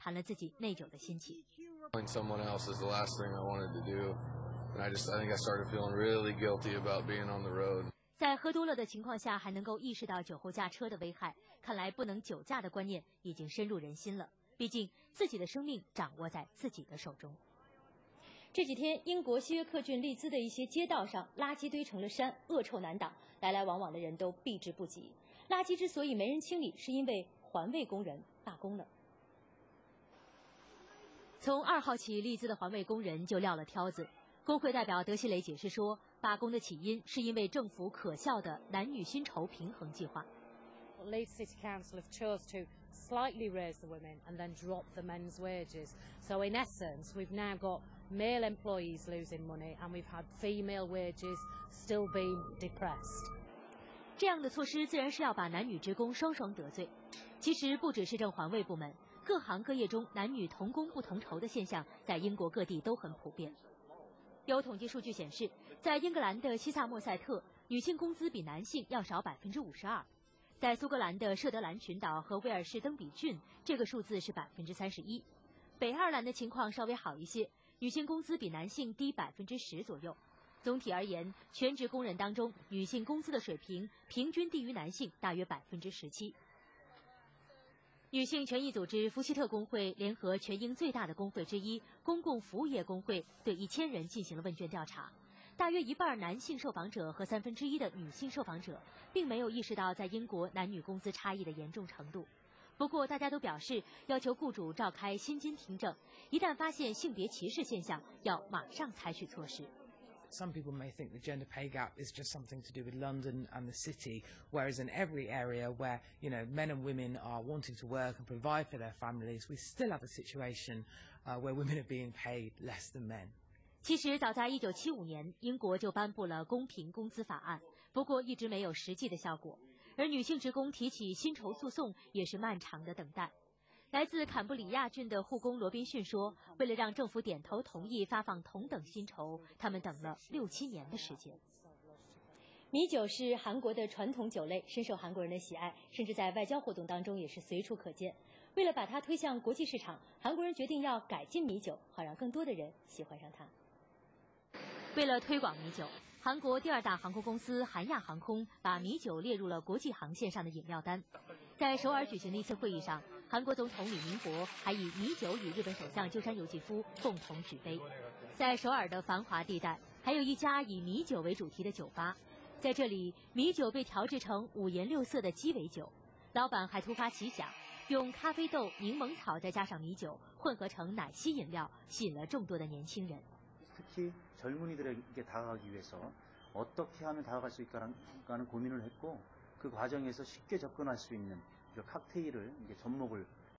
谈了自己内疚的心情。 Someone else is the last thing I wanted to do, and I think I started feeling really guilty about being on the road. 在喝多了的情况下还能够意识到酒后驾车的危害，看来不能酒驾的观念已经深入人心了。毕竟自己的生命掌握在自己的手中。这几天，英国西约克郡利兹的一些街道上，垃圾堆成了山，恶臭难挡，来来往往的人都避之不及。垃圾之所以没人清理，是因为环卫工人罢工了。从2号起，利兹的环卫工人就撂了挑子。工会代表德西雷解释说，罢工的起因是因为政府可笑的男女薪酬平衡计划。 Leeds City Council have chose to slightly raise the women and then drop the men's wages. So in essence, we've now got male employees losing money and we've had female wages still being depressed. 这样的措施自然是要把男女职工双双得罪。其实不只是政环卫部门，各行各业中男女同工不同酬的现象在英国各地都很普遍。有统计数据显示，在英格兰的西萨默塞特，女性工资比男性要少52%。在苏格兰的舍德兰群岛和威尔士登比郡，这个数字是31%。北爱尔兰的情况稍微好一些，女性工资比男性低10%左右。总体而言，全职工人当中，女性工资的水平平均低于男性大约17%。女性权益组织福希特工会联合全英最大的工会之一公共服务业工会，对1000人进行了问卷调查。大约一半男性受访者和1/3的女性受访者并没有意识到在英国男女工资差异的严重程度。不过，大家都表示要求雇主召开薪金听证，一旦发现性别歧视现象，要马上采取措施。 Some people may think the gender pay gap is just something to do with London and the city, whereas in every area where, men and women are wanting to work and provide for their families, we still have a situation where women are being paid less than men. 其实早在1975年，英国就颁布了公平工资法案，不过一直没有实际的效果。而女性职工提起薪酬诉讼也是漫长的等待。来自坎布里亚郡的护工罗宾逊说，为了让政府点头同意发放同等薪酬，他们等了6-7年的时间。米酒是韩国的传统酒类，深受韩国人的喜爱，甚至在外交活动当中也是随处可见。为了把它推向国际市场，韩国人决定要改进米酒，好让更多的人喜欢上它。为了推广米酒，韩国第2大航空公司韩亚航空把米酒列入了国际航线上的饮料单。在首尔举行的一次会议上，韩国总统李明博还以米酒与日本首相鸠山由纪夫共同举杯。在首尔的繁华地带，还有一家以米酒为主题的酒吧，在这里，米酒被调制成5颜6色的鸡尾酒。老板还突发奇想，用咖啡豆、柠檬草再加上米酒，混合成奶昔饮料，吸引了众多的年轻人。 특히 젊은이들에게 다가가기 위해서 어떻게 하면 다가갈 수 있을까 하는 고민을 했고 그 과정에서 쉽게 접근할 수 있는 칵테일을 접목을